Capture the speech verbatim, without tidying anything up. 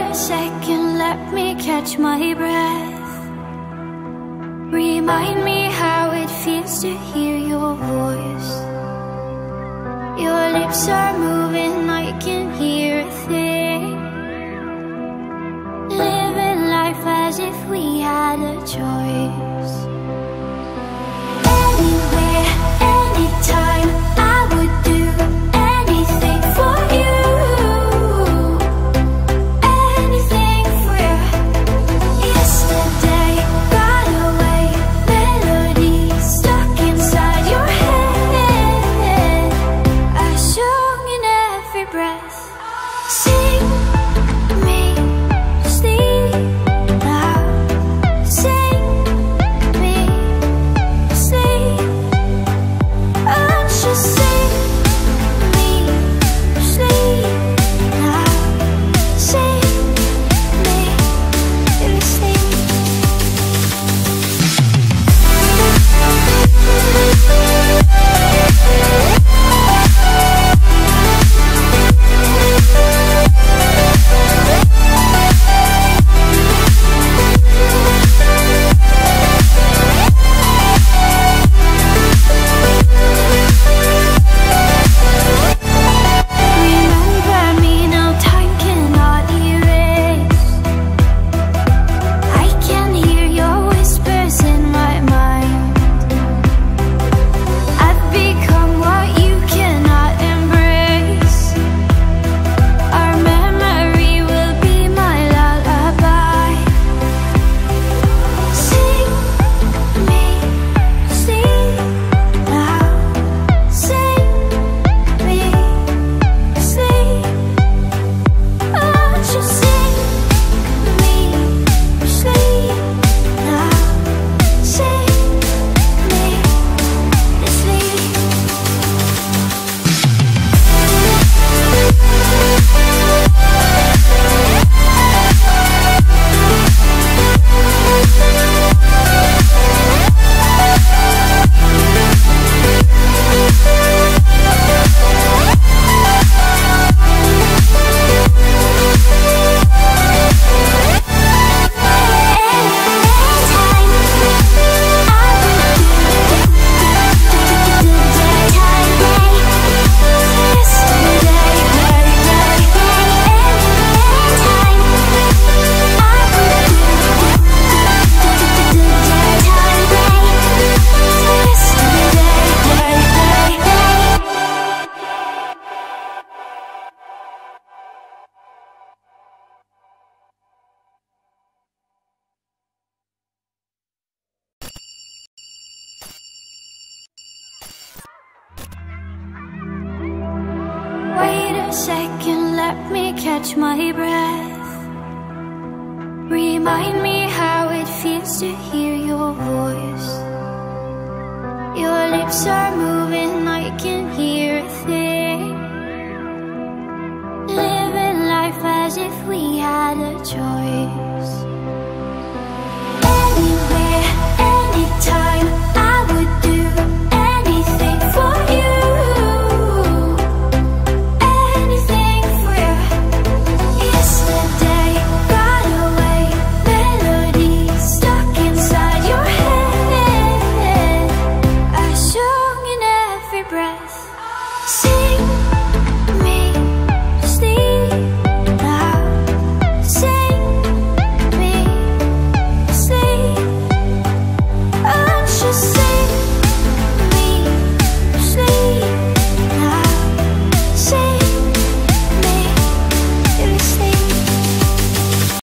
a second, let me catch my breath. Remind me how it feels to hear your voice. Your lips are moving, I can hear a thing. Living life as if we had a choice. Anywhere, anytime, I would do anything for you. Anything for you. Yesterday got away, melodies stuck inside your head. I sung in every breath. Sing me sleep now. Sing me sleep. Oh, just sing me sleep now. Sing me sleep. Remember me now, time cannot erase. I can hear your whispers in my mind. I've become what you cannot embrace. Our memory will be my lullaby. Sing me sleep now. Sing me sleep. Oh, just sing me sleep now. Sing me sleep. Wait a second, let me catch my breath. Remind me how it feels to hear your voice. Your lips are moving, I can hear a thing. Living life as if we had a choice. Anywhere, anytime, I would do anything for you. Anything for you. Yesterday got away, melodies stuck inside your head. I sung in every breath. Sing